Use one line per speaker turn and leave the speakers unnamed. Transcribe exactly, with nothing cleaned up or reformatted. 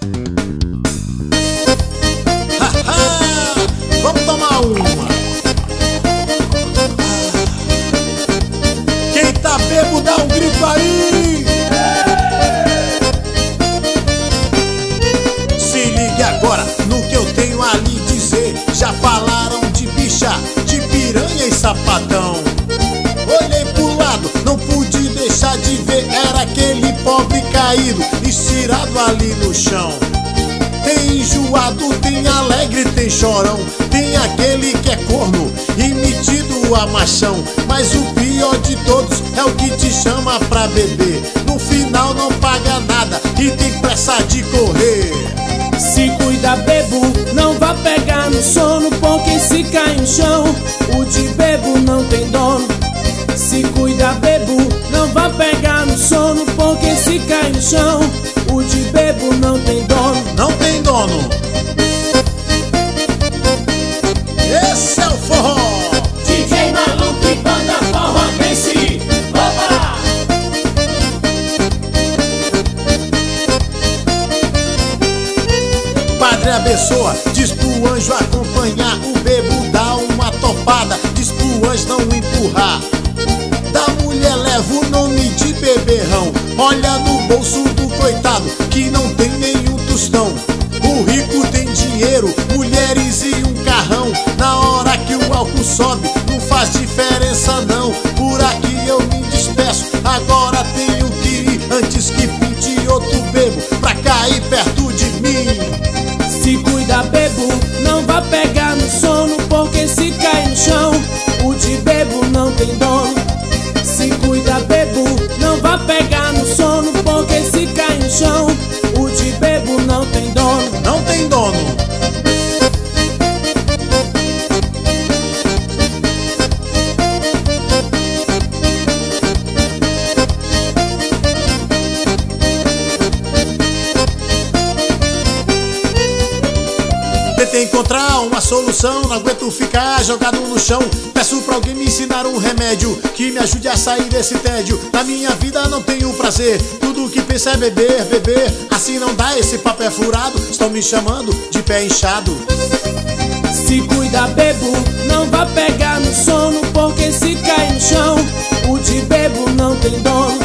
Vamos tomar uma. Quem tá bêbado dá um grito aí. Se ligue agora no que eu tenho a lhe dizer. Já falaram de bicha, de piranha e sapatão. Olhei pro lado, não pude deixar de ver. Era aquele pobre caído, estirado ali no chão. Tem enjoado, tem alegre, tem chorão. Tem aquele que é corno e metido a machão. Mas o pior de todos é o que te chama pra beber. No final não paga nada e tem pressa de correr.
Se cuida, bebo, não vá pegar no sono, porque se cai no chão, o de bebo não tem dono. Se cuida, bebo, não vá pegar no sono, porque se cai no chão, o de bebo não tem dono.
Não tem dono. Esse é o forró.
D J Maluco e banda forró vence. Opa!
Padre abençoa, diz pro anjo acompanhar. O bebo dá uma topada, diz pro anjo não empurrar. Da mulher leva o nome de beberrão. Olha no bolso do coitado que não tem nenhum tostão. O rico tem dinheiro, mulheres e um carrão. Na hora que o álcool sobe, não faz diferença não. Por aqui eu me despeço, agora tenho que ir, antes que pinte outro bebo pra cair perto de mim.
Se cuida, bebo, não vá pegar no sono, porque se cai no chão, o de bebo não tem dono. Se cuida, bebo, não vá pegar no sono, porque se cai no chão, o de bebo não tem dono.
Não tem dono. Tentei encontrar uma solução, não aguento ficar jogado no chão. Peço pra alguém me ensinar um remédio que me ajude a sair desse tédio. Na minha vida não tenho prazer, tudo que penso é beber, beber. Assim não dá, esse papo é furado, estão me chamando de pé inchado.
Se cuida, bebo, não vá pegar no sono, porque se cai no chão, o de bebo não tem dono.